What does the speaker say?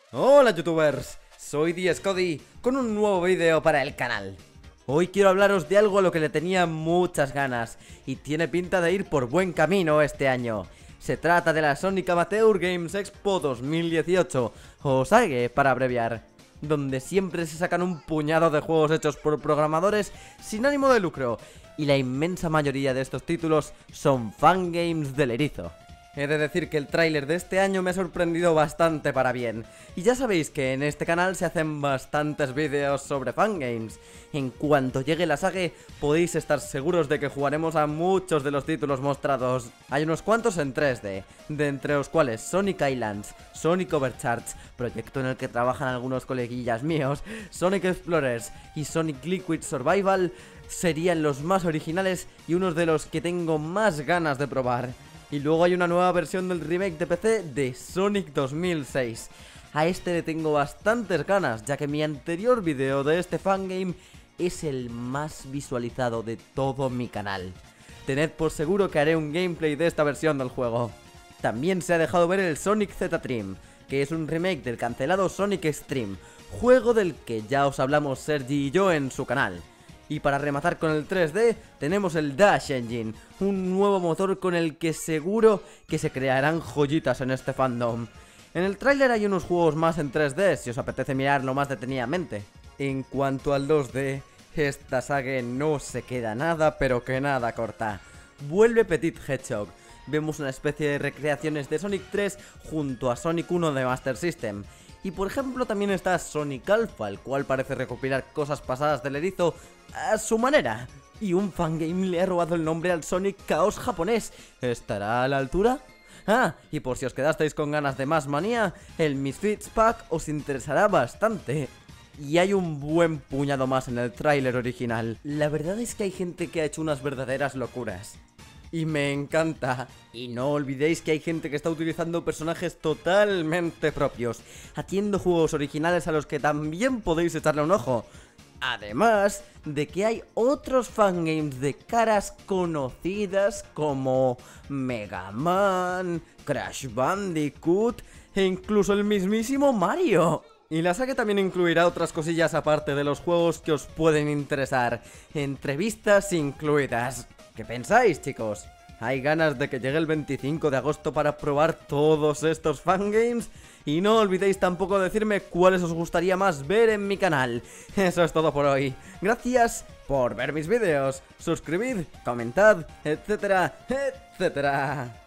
Hola youtubers, soy DSCody con un nuevo vídeo para el canal. Hoy quiero hablaros de algo a lo que le tenía muchas ganas y tiene pinta de ir por buen camino este año. Se trata de la Sonic Amateur Games Expo 2018, o SAGE para abreviar, donde siempre se sacan un puñado de juegos hechos por programadores sin ánimo de lucro, y la inmensa mayoría de estos títulos son fangames del erizo. He de decir que el tráiler de este año me ha sorprendido bastante para bien. Y ya sabéis que en este canal se hacen bastantes vídeos sobre fangames. En cuanto llegue la SAGE, podéis estar seguros de que jugaremos a muchos de los títulos mostrados. Hay unos cuantos en 3D, de entre los cuales Sonic Islands, Sonic Overcharge, proyecto en el que trabajan algunos coleguillas míos, Sonic Explorers y Sonic Liquid Survival serían los más originales y unos de los que tengo más ganas de probar. Y luego hay una nueva versión del remake de PC de Sonic 2006. A este le tengo bastantes ganas, ya que mi anterior video de este fangame es el más visualizado de todo mi canal. Tened por seguro que haré un gameplay de esta versión del juego. También se ha dejado ver el Sonic Z-Trim, que es un remake del cancelado Sonic Extreme, juego del que ya os hablamos Sergi y yo en su canal. Y para rematar con el 3D, tenemos el Dash Engine, un nuevo motor con el que seguro que se crearán joyitas en este fandom. En el tráiler hay unos juegos más en 3D, si os apetece mirarlo más detenidamente. En cuanto al 2D, esta saga no se queda nada, pero que nada corta. Vuelve Petit Hedgehog. Vemos una especie de recreaciones de Sonic 3 junto a Sonic 1 de Master System. Y por ejemplo también está Sonic Alpha, el cual parece recopilar cosas pasadas del erizo a su manera. Y un fangame le ha robado el nombre al Sonic Chaos japonés. ¿Estará a la altura? Ah, y por si os quedasteis con ganas de más manía, el Misfits Pack os interesará bastante. Y hay un buen puñado más en el tráiler original. La verdad es que hay gente que ha hecho unas verdaderas locuras. Y me encanta. Y no olvidéis que hay gente que está utilizando personajes totalmente propios, haciendo juegos originales a los que también podéis echarle un ojo. Además de que hay otros fangames de caras conocidas como Mega Man, Crash Bandicoot e incluso el mismísimo Mario. Y la saga también incluirá otras cosillas aparte de los juegos que os pueden interesar, entrevistas incluidas. ¿Qué pensáis, chicos? ¿Hay ganas de que llegue el 25 de agosto para probar todos estos fangames? Y no olvidéis tampoco decirme cuáles os gustaría más ver en mi canal. Eso es todo por hoy. Gracias por ver mis vídeos. Suscribid, comentad, etcétera, etcétera.